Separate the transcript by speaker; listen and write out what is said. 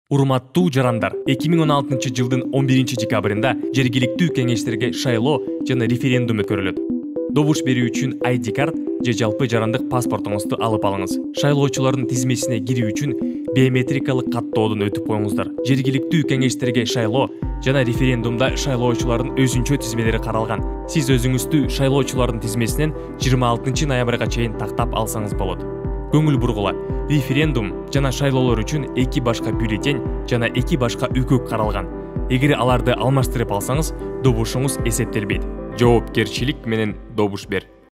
Speaker 1: Урматтуу жарандар, 2016 жылдын 11 декабрында жергиликтүү кеңештерге шайлоо жана референдум өткөрүлөт. Добуш берүү үчүн ID карт же жалпы жарандык паспортуңузду алып алыңыз. Шайлоочулардын тизмесине кирүү үчүн биометрикалык каттоодон өтүп коюңуздар. Жергиликтүү кеңештерге шайлоо жана референдумда шайлоочулардын өзүнчө тизмелери каралган. Сиз өзүңүздү шайлоочулардын тизмесинен 26 ноябрга чейин тактап алсаңыз болот. Көңүл бургула, референдум жана шайлоолор үчүн 2 башка бюллетень жана 2 башка үкүк каралган. Эгер аларды алмаштырып алсаңыз, добушуңуз эсептелбейт. Жоопкерчилик менен добуш бер.